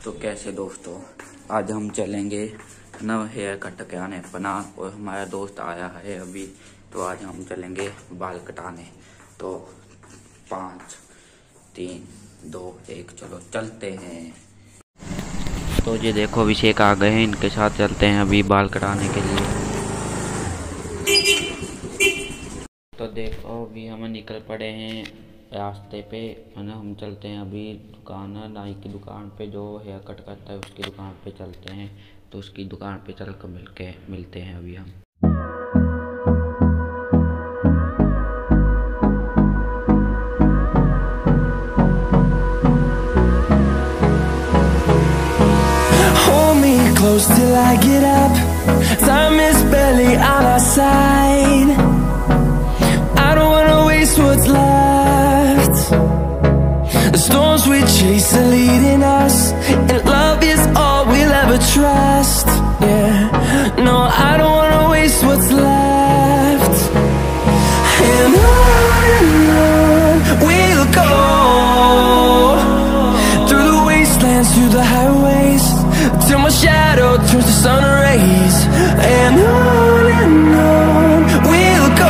तो कैसे दोस्तों, आज हम चलेंगे नव हेयर कट कराने अपना, और हमारा दोस्त आया है अभी। तो आज हम चलेंगे बाल कटाने। तो 5, 3, 2, 1 चलो चलते हैं। तो ये देखो अभिषेक आ गए हैं, इनके साथ चलते हैं अभी बाल कटाने के लिए। तो देखो अभी हम निकल पड़े हैं रास्ते पे, है ना। हम चलते हैं अभी दुकान, नाई की दुकान पे, जो हेयर कट करता है उसकी दुकान पे चलते हैं। तो उसकी दुकान पे चल कर मिलते हैं अभी हम। Hold me close till I get up. Time is barely on our side. I don't wanna waste what's left. The storms we chase are leading us, and love is all we'll ever trust. Yeah, no, I don't wanna waste what's left. And on we'll go, through the wastelands, through the highways, till my shadow turns to sun rays. And on we'll go,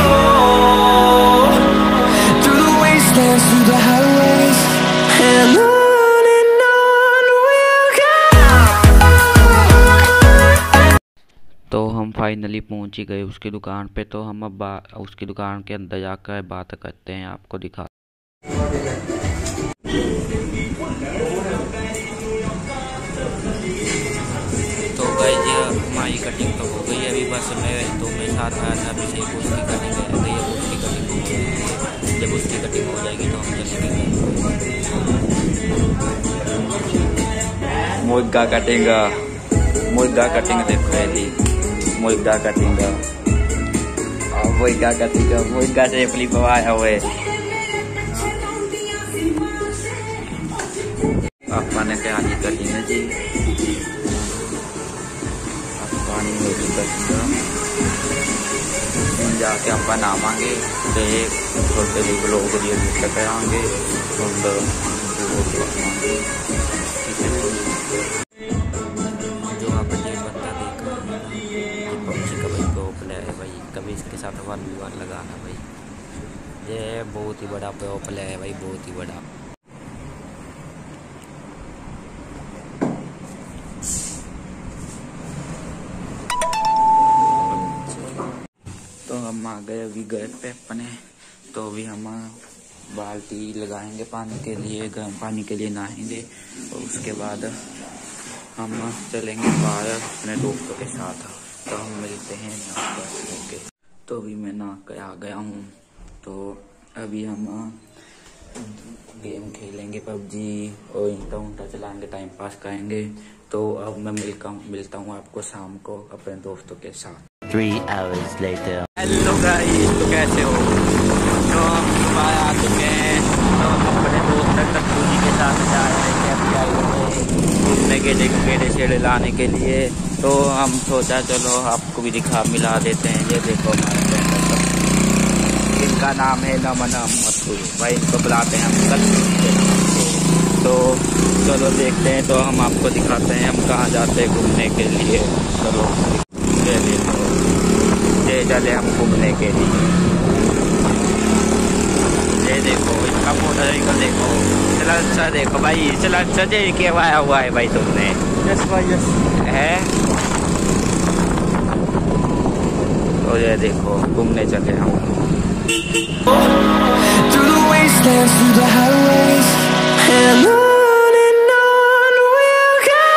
through the wastelands, through the highways, and on we'll go. तो हम finally पहुंच ही गए उसकी दुकान पे। तो हम अब उसकी दुकान के अंदर जाकर बात करते हैं, आपको दिखा। तो गाइस ये हमारी कटिंग तो हो गई है अभी, बस मेरे साथ आया था अभिषेक, उसकी कटिंग है। तो ये उसकी कटिंग हो गई है, जब उसकी कटिंग हो जाएगी तो हम चलेंगे मुर्गा कटिंग। मुर्गा कटिंग देखो थी, मुर्गा कटिंग, मुर्गा कटिंग, मुर्गा से फ्लिप आया हुए। आपने क्या हानि कटिंग है जी, पानी में भी कटिंग जाके आप बनावांगे। तो एक छोटे भी ब्लॉग दिए कराएंगे, जो आपने ये बंदा देखा है ये पक्षी का भाई प्रोपल है भाई, कभी इसके साथ वन लगाना भाई। ये बहुत ही बड़ा प्रोपल है भाई, बहुत ही बड़ा। तो हम आ गए अभी घर पे अपने। तो अभी हम बाल्टी लगाएंगे पानी के लिए, गर्म पानी के लिए नहाएंगे, और उसके बाद हम चलेंगे बाहर अपने दोस्तों के साथ। तो हम मिलते हैं ओके। तो अभी मैं नहा के आ गया हूँ। तो अभी हम गेम खेलेंगे पबजी, और इंटा चलाएंगे, टाइम पास करेंगे। तो अब मैं मिलता हूँ आपको शाम को अपने दोस्तों के साथ। 3 hours later. हेलो गाइस, तो कैसे हो? तो हम सुबह आ चुके हैं। तो हम अपने दोस्त टक्कू के साथ जा रहे हैं घूमने के लिए, मेरे शेड़े लाने के लिए। तो हम सोचा चलो आपको भी मिला देते हैं। ये देखो हमारे फ्रेंड, इनका नाम है नमन मथुर भाई, इनको बुलाते हैं हम टक्कू के नाम से। तो चलो देखते हैं, तो हम आपको दिखाते हैं हम कहाँ जाते हैं घूमने के लिए। चलो ये देखो, ये चले हम घूमने के लिए। ये देखो इसका मोटरसाइकिल देखो, चला अच्छा देखो भाई, चला अच्छा के आया हुआ है भाई तुमने। यस भाई यस है। तो ये देखो घूमने चले हम। Through the wastelands, through the highways, and on we'll go.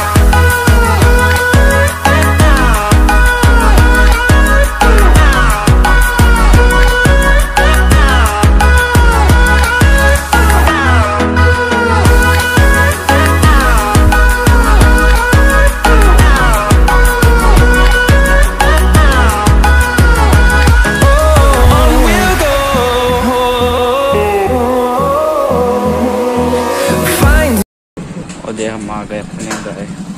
हम आ गए अपने घर।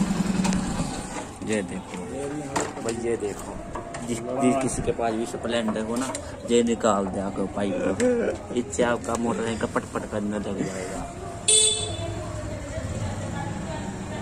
ये देखो भाई, ये देखो किसी के पास भी स्प्लेंडर हो ना, ये निकाल दे आपको पाइप, इससे आपका मोटर का पटपट करने लग जाएगा।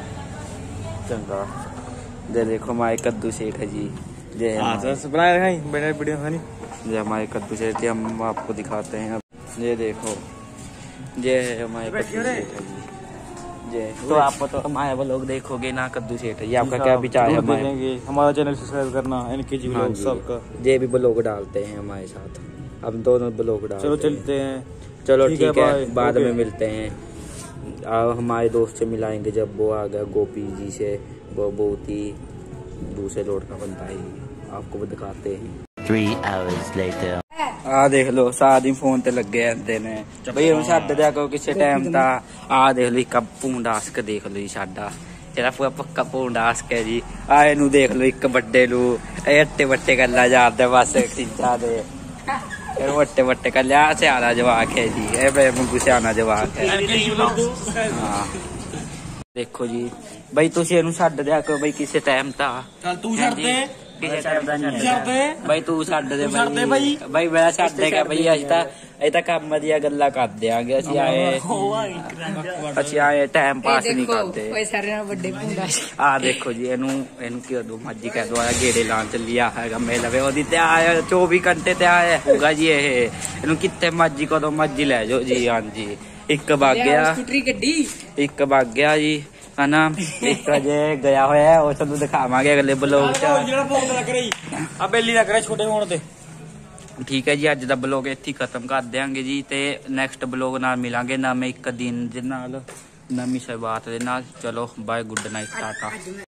चंगा ये देखो हमारे कद्दू सेठ है जी। ये वीडियो ये हमारे कद्दू सेठ हम आपको दिखाते हैं। अब ये देखो ये है हमारे कद्दू सेठ है जी। ये तो आप तो हमारे लोग देखोगे ना कद्दू सेठ है। ये आपका क्या विचार है? हमारा चैनल सब्सक्राइब करना NKG व्लॉग सबका। ये भी ब्लॉग डालते हैं हमारे साथ, हम दोनों ब्लॉग डालते हैं। चलो चलते हैं। चलो ठीक है, बाद में मिलते हैं। अब हमारे दोस्त से मिलाएंगे जब वो आ गया गोपी जी से। वो बहुत ही दूसरे रोड का बनता है, आपको वो दिखाते हैं। 3 hours later. आ देख लो सादी फोन ते लगे आंदे ने बई हम छड्ड दिया करो किसी टाइम ता। आ देख लो एक पूंडास के देख लो जी साडा तेरा पूरा पक्का पूंडास के जी। आ इनू देख लो एक बड्डे लू अट्टे बट्टे गल्ला जारदा बस खिंचा दे वट्टे वट्टे कर लिया स्याना जवाक है जी। ए बे मंगू स्याना जवाक है। हाँ देखो जी बई तुसी इनू छड्ड दिया करो बई किसी टाइम ता। चल तू छड्ड दे बई तू छड्ड दे बई मैं छड्ड देगा बई अज तक काम दिया गल्ला कर देंगे। ਅਸੀਂ ਆਏ टाइम पास नहीं करते। आ देखो जी इनू क्यों दो मर्जी कह दो गेड़े लान चलिया है मेला वे ओदी ते आया 24 घंटे ते आया होगा जी। इनू कितने मर्जी कदों मर्जी ले जाओ जी। हाँ जी एक भाग गया एक भाग गया जी है ना। एक अजे गया होया है वो तुहानू दिखावांगे अगले ब्लॉग च। ठीक है जी अज दा ब्लॉग इत्थे खत्म कर देंगे जी ते नैक्सट ब्लॉग नाल मिलांगे नवें एक दिन दे नाल नवीं शुरुआत दे नाल। चलो बाय गुड नाइट टाटा।